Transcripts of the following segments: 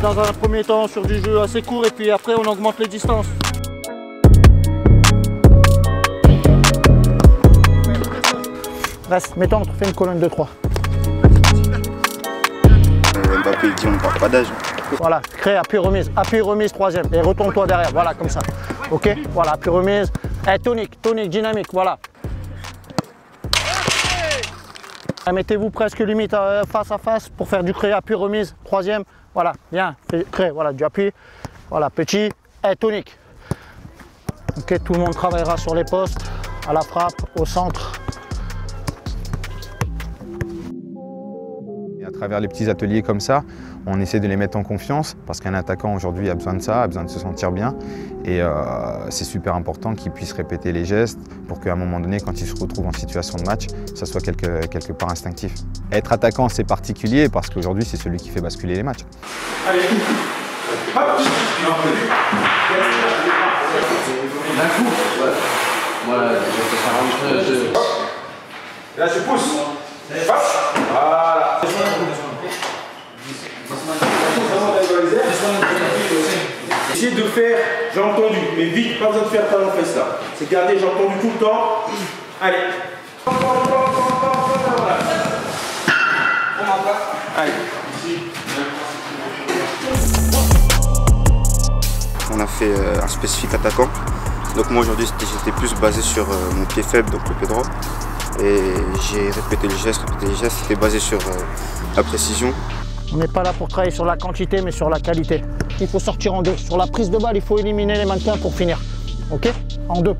dans un premier temps sur du jeu assez court et puis après on augmente les distances. Reste, mets-toi entre, fais une colonne de 3. Mbappé il dit on ne parle pas d'âge. Voilà, crée appui remise troisième et retourne-toi derrière, voilà comme ça. Ok, voilà, appui remise, tonique, dynamique, voilà. Mettez-vous presque limite face à face pour faire du cré appui remise troisième, voilà, bien, cré, voilà, du appui, voilà, petit, tonique. Ok, tout le monde travaillera sur les postes, à la frappe, au centre. Et à travers les petits ateliers comme ça, on essaie de les mettre en confiance parce qu'un attaquant aujourd'hui a besoin de ça, a besoin de se sentir bien. Et c'est super important qu'il puisse répéter les gestes pour qu'à un moment donné, quand il se retrouve en situation de match, ça soit quelque part instinctif. Être attaquant, c'est particulier parce qu'aujourd'hui, c'est celui qui fait basculer les matchs. Allez, hop, d'un coup, voilà, là je pousse. Voilà. Essayez de faire, j'ai entendu, mais vite, pas besoin de faire talon fesse là. C'est garder, j'ai entendu tout le temps. Allez. Allez. On a fait un spécifique attaquant. Donc moi aujourd'hui j'étais plus basé sur mon pied faible, donc le pied droit. Et j'ai répété les gestes, c'était basé sur la précision. On n'est pas là pour travailler sur la quantité, mais sur la qualité. Il faut sortir en deux. Sur la prise de balle, il faut éliminer les mannequins pour finir. Ok? En deux.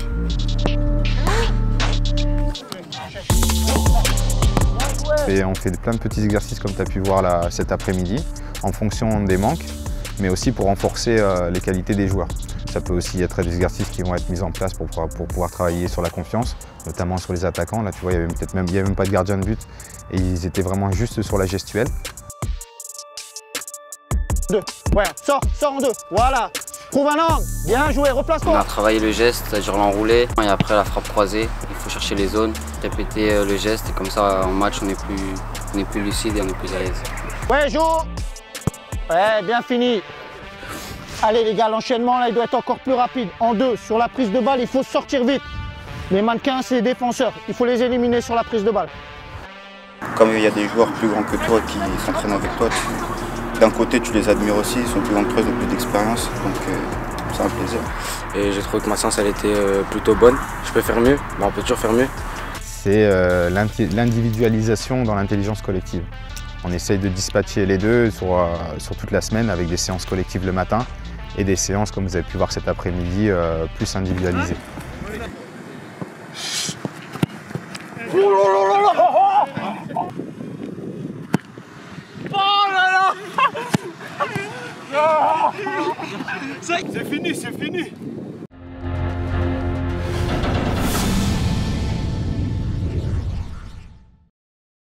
Et on fait plein de petits exercices comme tu as pu voir là, cet après-midi, en fonction des manques, mais aussi pour renforcer les qualités des joueurs. Ça peut aussi être des exercices qui vont être mis en place pour pouvoir travailler sur la confiance, notamment sur les attaquants. Là, tu vois, il n'y avait même pas de gardien de but et ils étaient vraiment juste sur la gestuelle. Deux. Ouais, sors en deux. Voilà. Trouve un angle. Bien joué, replace-toi. On a travaillé le geste, c'est-à-dire l'enroulé. Et après la frappe croisée, il faut chercher les zones, répéter le geste. Et comme ça, en match, on est plus lucide et on est plus à l'aise. Ouais, Jo. Ouais, bien fini. Allez les gars, l'enchaînement là, il doit être encore plus rapide. En deux, sur la prise de balle, il faut sortir vite. Les mannequins, c'est les défenseurs. Il faut les éliminer sur la prise de balle. Comme il y a des joueurs plus grands que toi qui s'entraînent avec toi, d'un côté tu les admires aussi, ils sont plus grands que toi, ils ont plus d'expérience, donc c'est un plaisir. Et j'ai trouvé que ma séance elle était plutôt bonne. Je peux faire mieux, mais on peut toujours faire mieux. C'est l'individualisation dans l'intelligence collective. On essaye de dispatcher les deux sur toute la semaine avec des séances collectives le matin et des séances, comme vous avez pu voir cet après-midi, plus individualisées. C'est fini, c'est fini.